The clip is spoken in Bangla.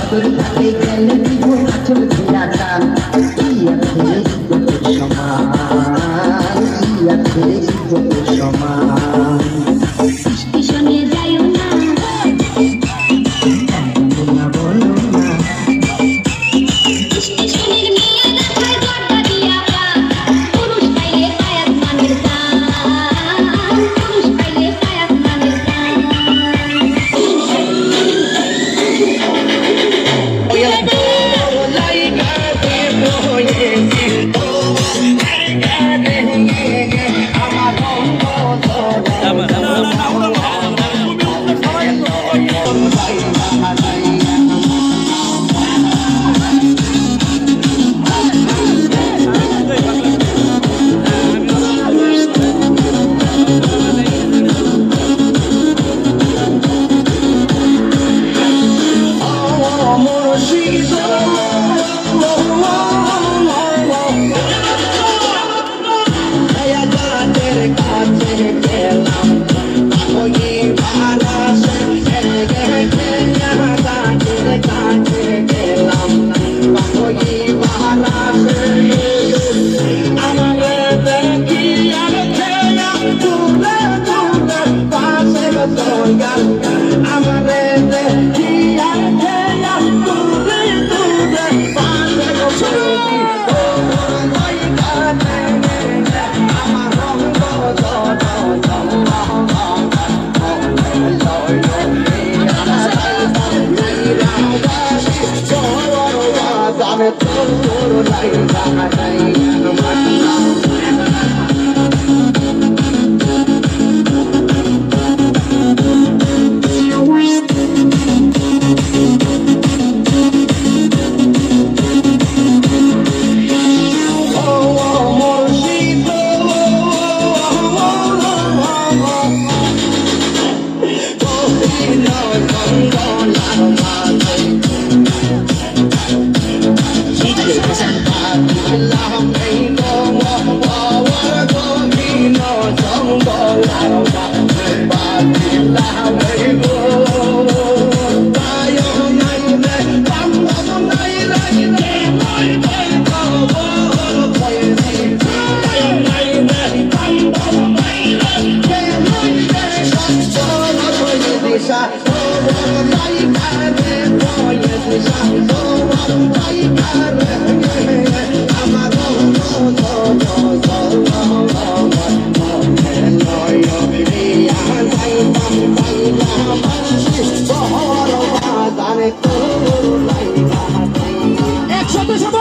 তোর কাছে গেলে দিব আচল খিয়া টান কি আছে ইজ্জতের সমান কি আছে ইজ্জতের সমান স্টেশনে যাইও না বলো না স্টেশনের মেয়ে দেখায় দরজা দিয়া পান পুরুষ পাইলে পায় আসমানের দান পুরুষ পাইলে পায় আসমানের দান একসাথে